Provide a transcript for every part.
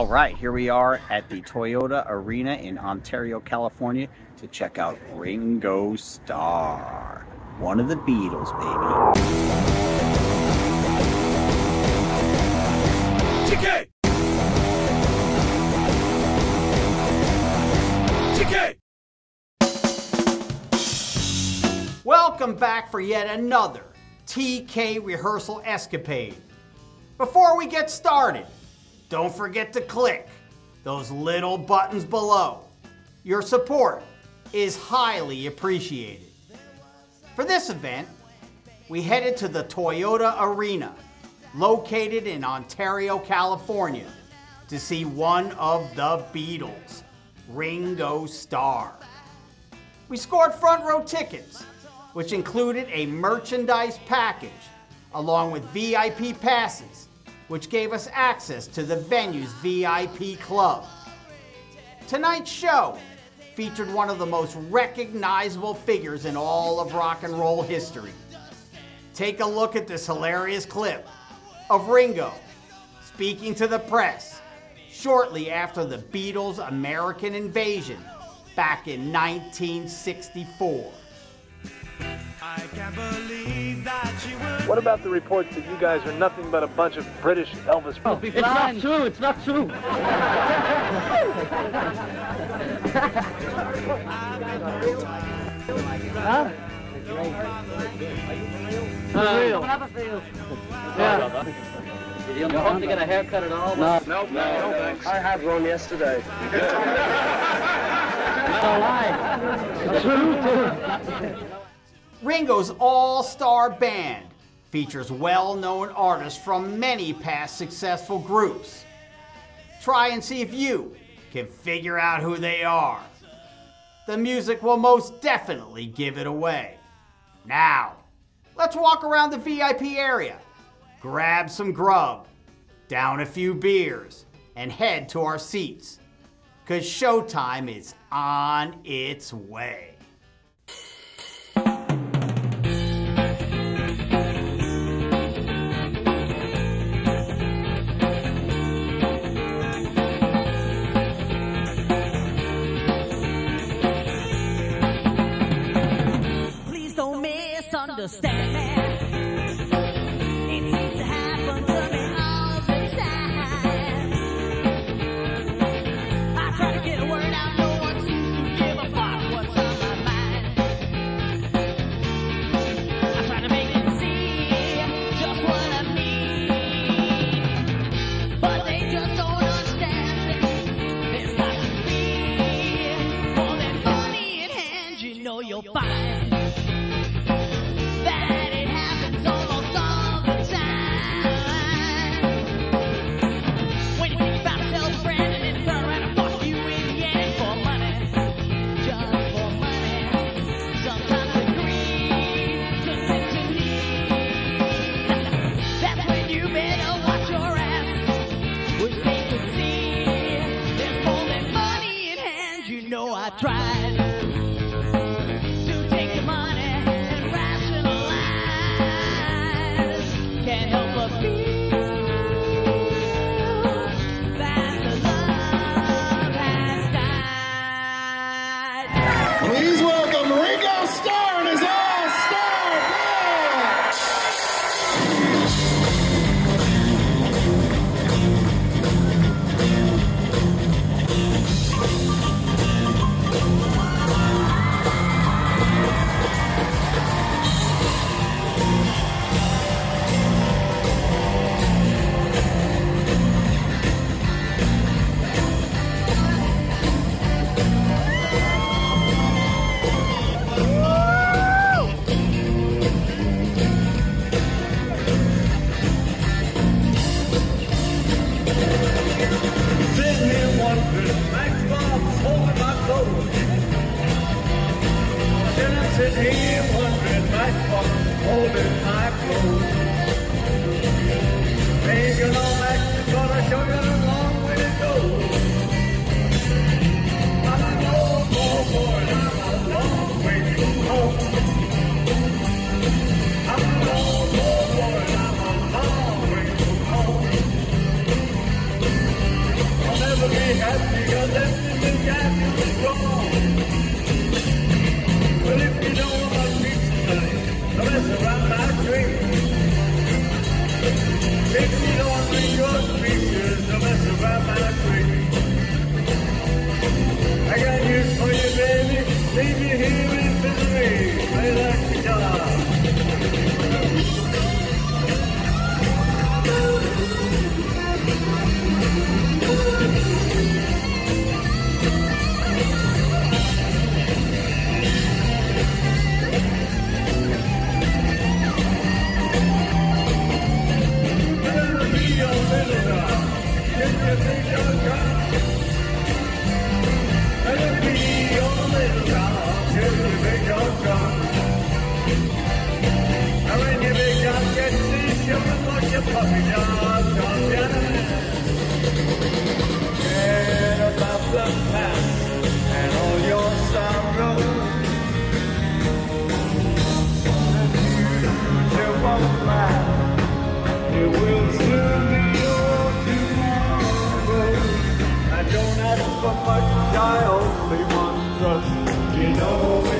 All right, here we are at the Toyota Arena in Ontario, California to check out Ringo Starr, one of the Beatles, baby. TK! TK! Welcome back for yet another TK rehearsal escapade. Before we get started, don't forget to click those little buttons below. Your support is highly appreciated. For this event, we headed to the Toyota Arena, located in Ontario, California, to see one of the Beatles, Ringo Starr. We scored front row tickets, which included a merchandise package, along with VIP passes, which gave us access to the venue's VIP club. Tonight's show featured one of the most recognizable figures in all of rock and roll history. Take a look at this hilarious clip of Ringo speaking to the press shortly after the Beatles' American invasion back in 1964. I can't believe that you would. What about the reports that you guys are nothing but a bunch of British Elvis? Oh, it's not true. It's not true. Huh? Real. Yeah. You don't hope to get a haircut at all? No. No, thanks. I had one yesterday. It's a lie. True, too. Ringo's all-star band features well-known artists from many past successful groups. Try and see if you can figure out who they are. The music will most definitely give it away. Now, let's walk around the VIP area, grab some grub, down a few beers, and head to our seats, 'cause showtime is on its way. Understand. It seems to happen to me all the time. I try to get a word out, no one seems to give a fuck what's on my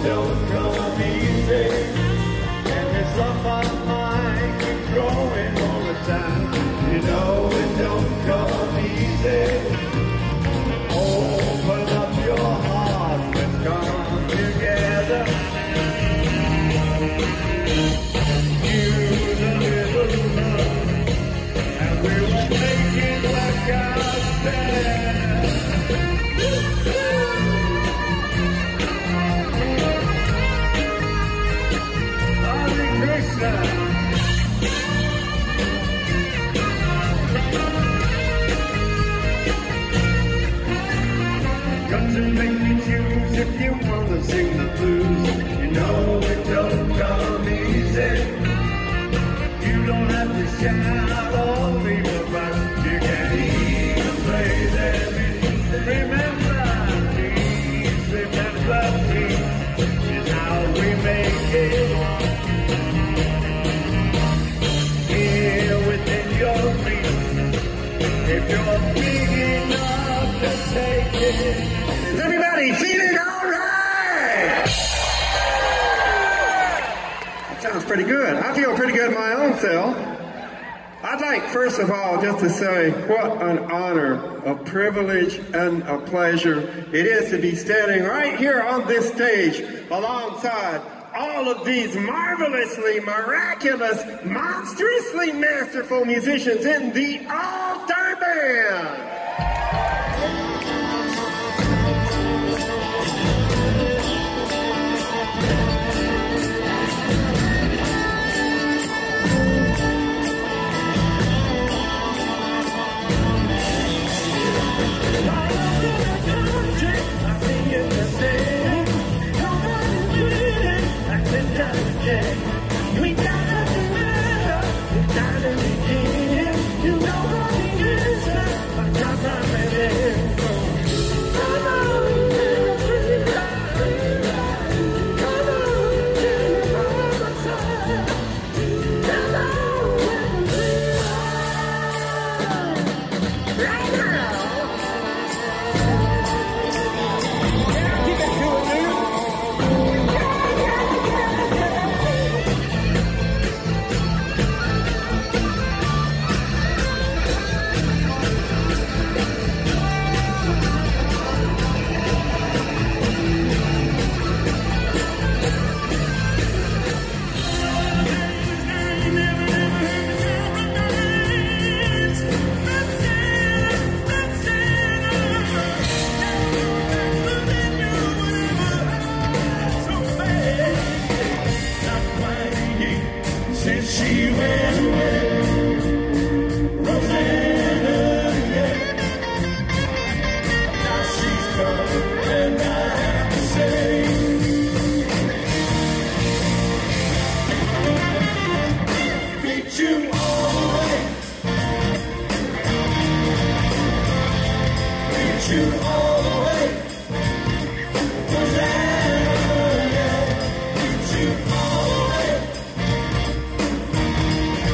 it don't come easy. And this love of mine keeps growing all the time. You know it don't come easy. Open up your heart, let's come together. Use a little love, and we will make it work out better. Got to make me choose if you wanna sing the blues. You know it don't come easy. You don't have to shout or leave a fuss. You can even play them. Remember me is how we make it. Here within your reach, if you're big enough to take it. Is everybody feeling all right? That sounds pretty good. I feel pretty good my own self. I'd like, first of all, just to say what an honor, a privilege, and a pleasure it is to be standing right here on this stage alongside all of these marvelously, miraculous, monstrously masterful musicians in the All-Star Band. We got to we got to begin. You know what it is, but I'm not ready. Come on, right now. Since she went away, Rosanna, yeah. Now she's gone, and I have to say, beat you all the way, beat you all the way, Rosanna, yeah. Beat you all the way.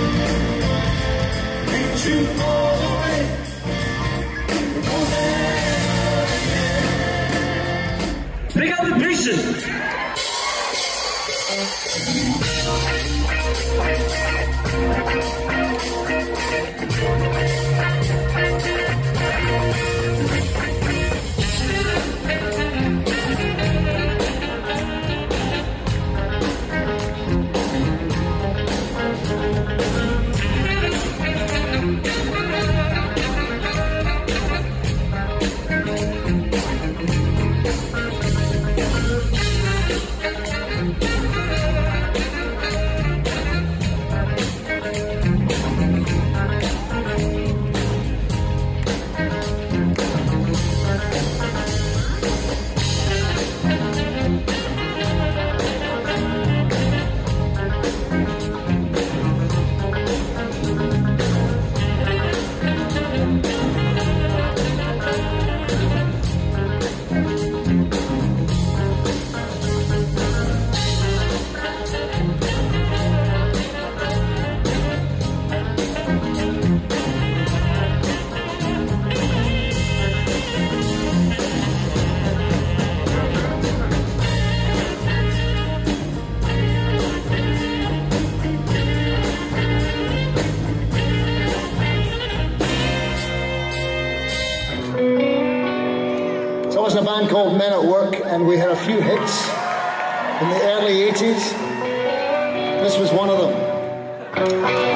band called Men at Work, and we had a few hits in the early 80s. This was one of them.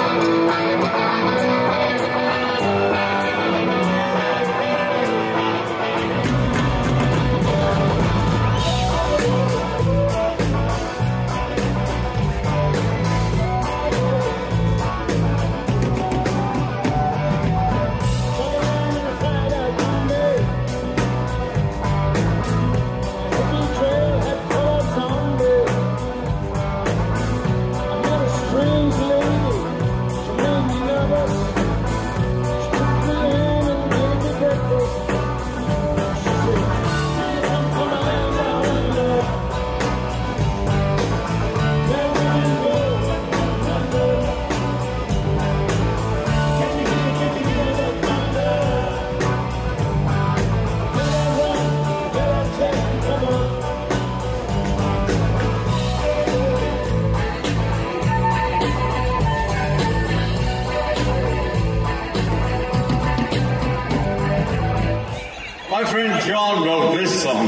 My friend John wrote this song.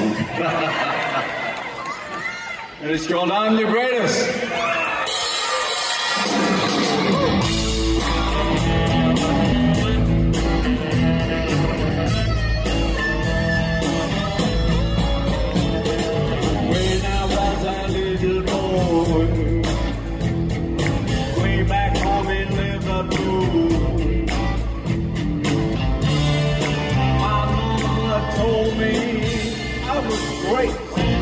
And it's called I'm the Greatest. When I was a little boy, way back home in Liverpool, told me I was great.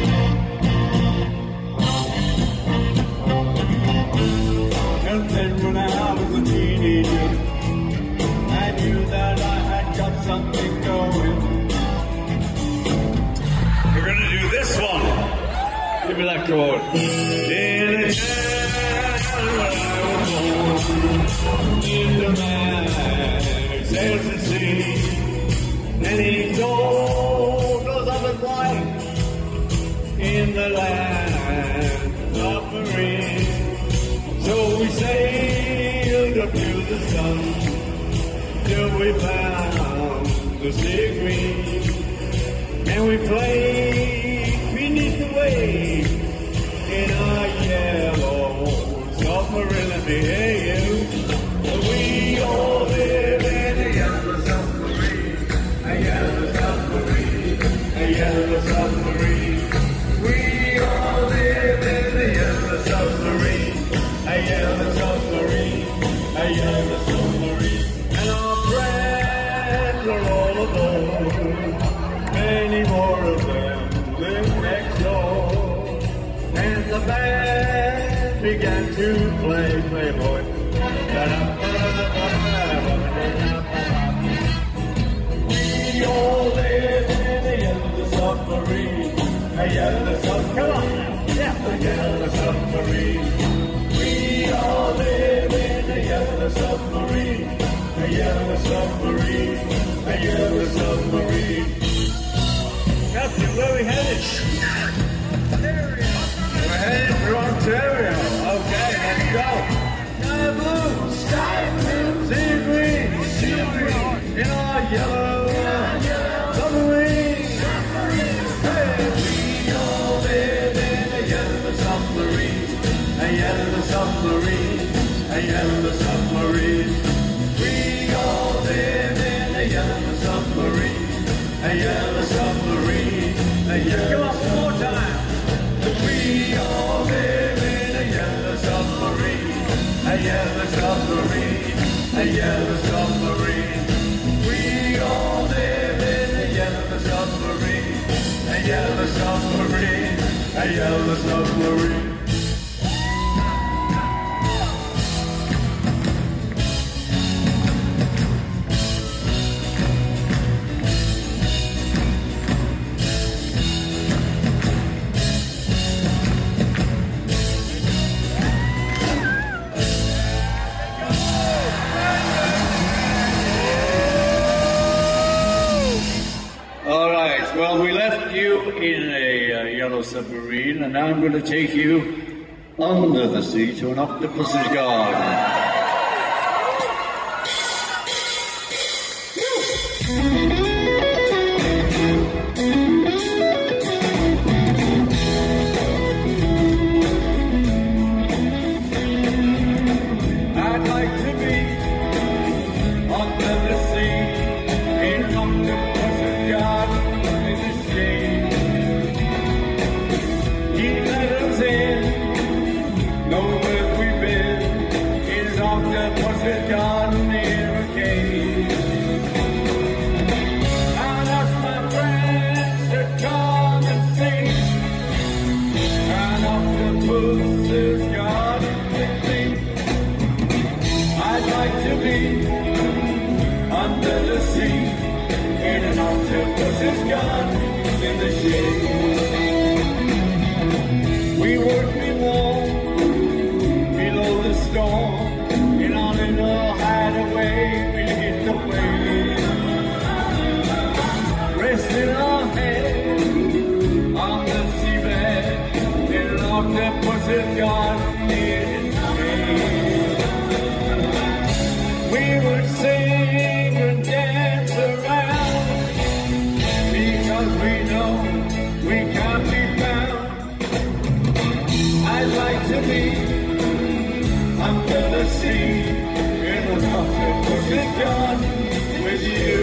And then when I was a teenager, I knew that I had got something going. We're gonna do this one. Give me that chord. In a town where I was born, in the man sails the sea. And he told us of his life in the land of Marine. So we sailed up to the sun till we found the sea green. And we played beneath the waves in our yellow submarine. Let me hear you. We all live in the yellow submarine. A yellow submarine, a yellow submarine. We all live in a yellow submarine, a yellow submarine, a yellow submarine. And our friends are all aboard. Many more of them live next door. And the band began to play Playboy. We all live in a yellow submarine, a yellow submarine. Come on now, yeah, a yellow submarine. We all live in a yellow submarine, a yellow submarine, a yellow submarine. Captain, where are we headed? We're headed to Ontario. Okay, let's go. Sky blue, sky blue, sea green, sea green, in our yellow submarine. Hey, we all live in a yellow submarine, a yellow submarine, a yellow submarine. We all live in a yellow submarine, a yellow submarine, a yellow. Come on, one more time. We all live in a yellow submarine, a yellow submarine, a yellow submarine. We all live in a yellow submarine, a yellow submarine, a yellow submarine. Well, we left you in a yellow submarine, and now I'm going to take you under the sea to an octopus's garden. octopus has gone near a cave. And ask my friends to come and see. An octopus has gone with me. I'd like to be under the sea in an octopus's garden in the shade. We would be warm below the storm, in our little hideaway we'd hit the waves, resting our head on the seabed in an octopus's garden near its shade. We would sing and dance around, because we know we can't be found. I'd like to be under the sea in an octopus's garden with you.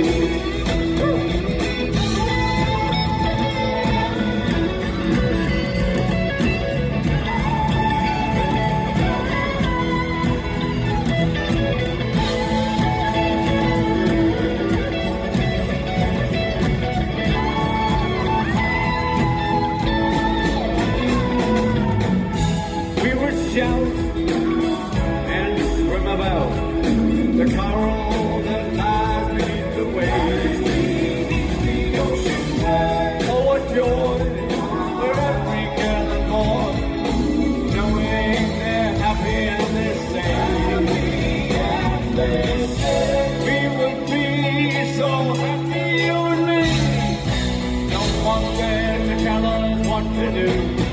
Shout and swim about the coral that lies beneath the waves. Oh, what joy for every girl and boy, knowing they're happy and they're safe. We would be so happy, you and me. No one there to tell us what to do.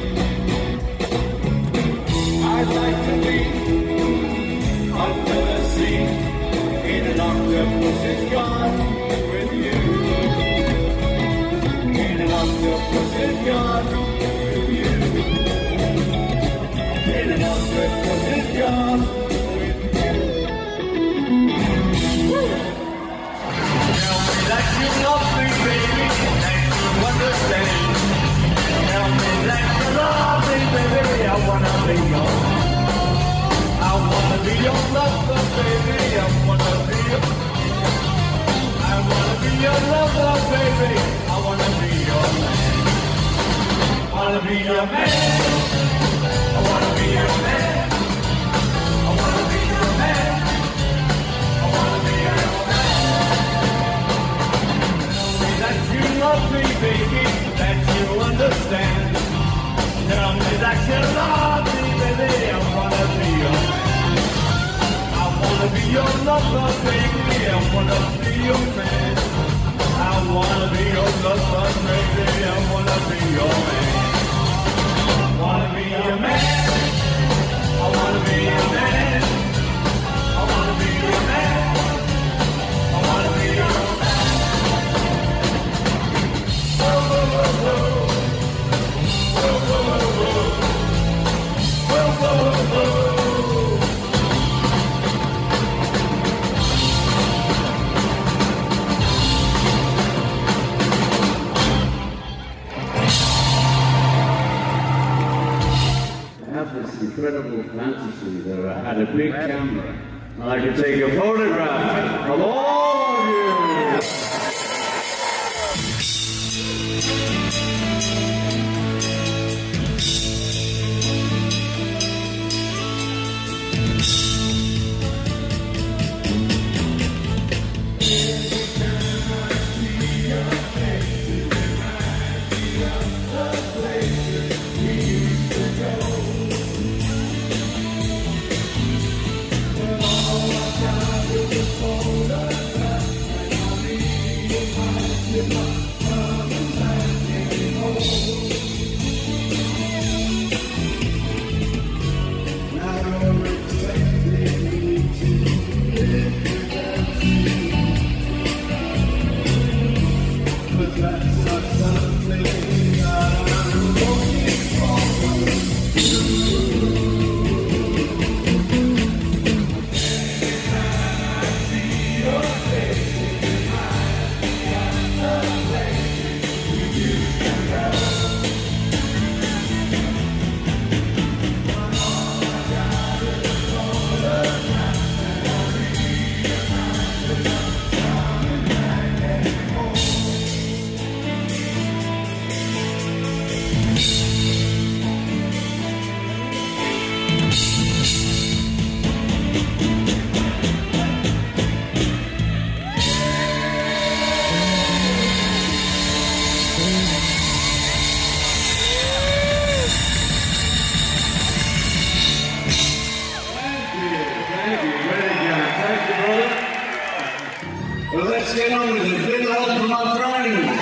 I'd like to be under the sea in an octopus's garden with you. In an octopus's garden with you. In an octopus's garden with you. Tell me that you love me, baby, and you understand. Tell me that you love me, baby, I wanna be yours. I wanna be your lover, baby, I wanna be your... I wanna be your lover, baby, I wanna be your man. I wanna be your man. I wanna be your man. I wanna be your man. I wanna be your man. Tell me that you love me, baby, that you understand. Tell me that you love me, baby, I wanna be your man. I wanna be your lover, baby, I wanna be your man. I wanna be your lover, baby, I wanna be your man. Wanna be your man. I wanna be your man. I wanna be your man. I wanna be your man. Whoa, whoa, whoa, whoa. Whoa, whoa, whoa, whoa. Whoa, whoa, whoa, whoa. I have this incredible fantasy that I had a big camera and I could take a photograph of all of you. let's get on with it. Little help from our friends.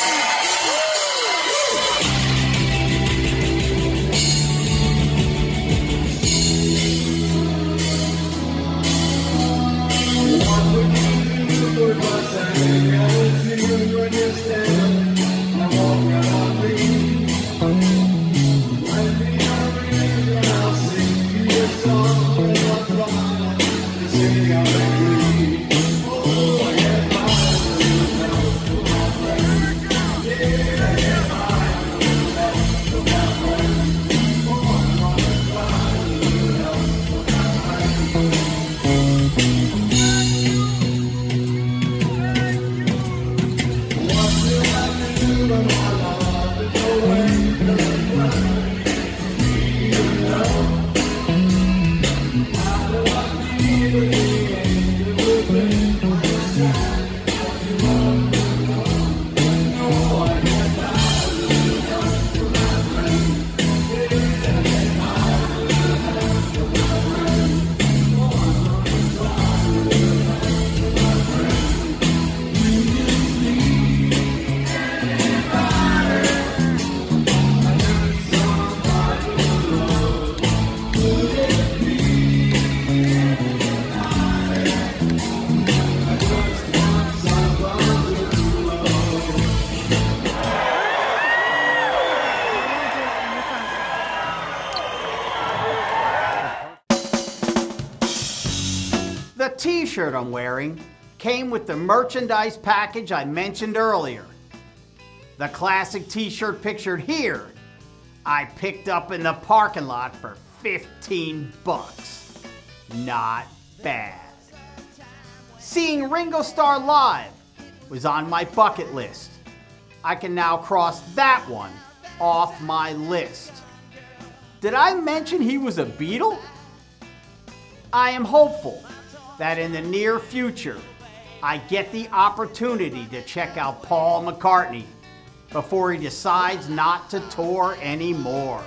The t-shirt I'm wearing came with the merchandise package I mentioned earlier. The classic t-shirt pictured here, I picked up in the parking lot for 15 bucks. Not bad. Seeing Ringo Starr live was on my bucket list. I can now cross that one off my list. Did I mention he was a Beatle? I am hopeful that in the near future, I get the opportunity to check out Paul McCartney before he decides not to tour anymore.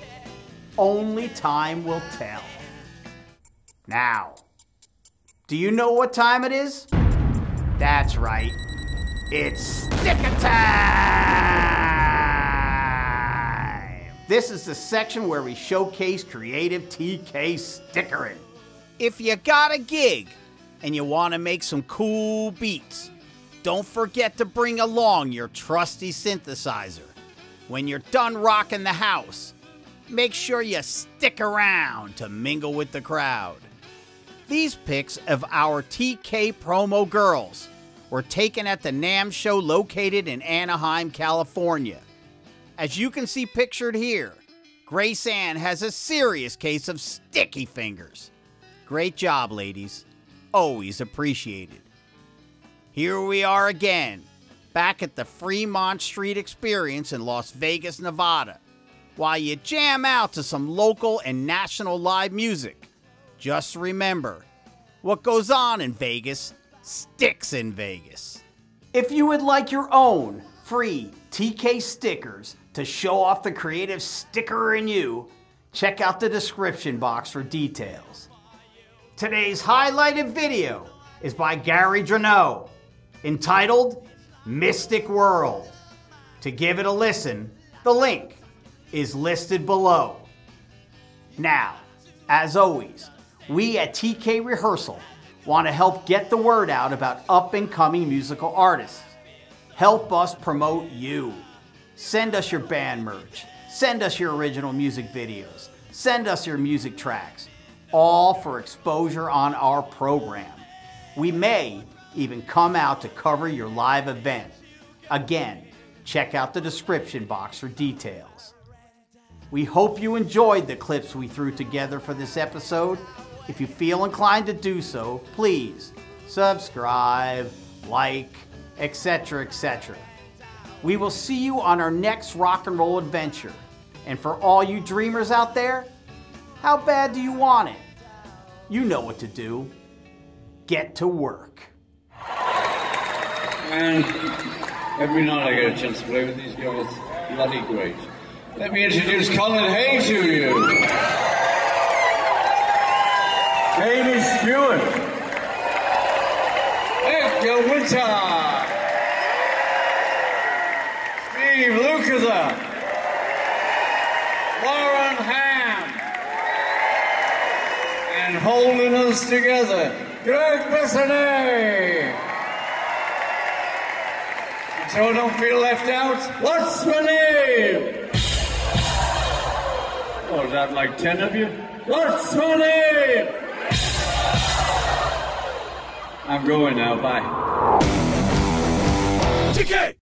Only time will tell. Now, do you know what time it is? That's right, it's sticker time! This is the section where we showcase creative TK stickering. If you got a gig and you want to make some cool beats, don't forget to bring along your trusty synthesizer. When you're done rocking the house, make sure you stick around to mingle with the crowd. These pics of our TK promo girls were taken at the NAMM show located in Anaheim, California. As you can see pictured here, Grace Ann has a serious case of sticky fingers. Great job, ladies. Always appreciated. Here we are again, back at the Fremont Street Experience in Las Vegas, Nevada, while you jam out to some local and national live music. Just remember, what goes on in Vegas sticks in Vegas. If you would like your own free TK stickers to show off the creative sticker in you, check out the description box for details. Today's highlighted video is by Gary Drano, entitled Mystic World. To give it a listen, the link is listed below. Now, as always, we at TK Rehearsal want to help get the word out about up-and-coming musical artists. Help us promote you. Send us your band merch. Send us your original music videos. Send us your music tracks. All for exposure on our program. We may even come out to cover your live event. Again, check out the description box for details. We hope you enjoyed the clips we threw together for this episode. If you feel inclined to do so, please subscribe, like, etc., etc. We will see you on our next rock and roll adventure. And for all you dreamers out there, how bad do you want it? You know what to do. Get to work. And every night I get a chance to play with these guys. Bloody great. Let me introduce Colin Hay to you. Amy Stewart. Hey. Your Winter. Steve Lukather. Warren Ham. And holding us together, Greg Bessonnet. So I don't feel left out, what's my name? Oh, is that like 10 of you? What's my name? I'm going now, bye. TK!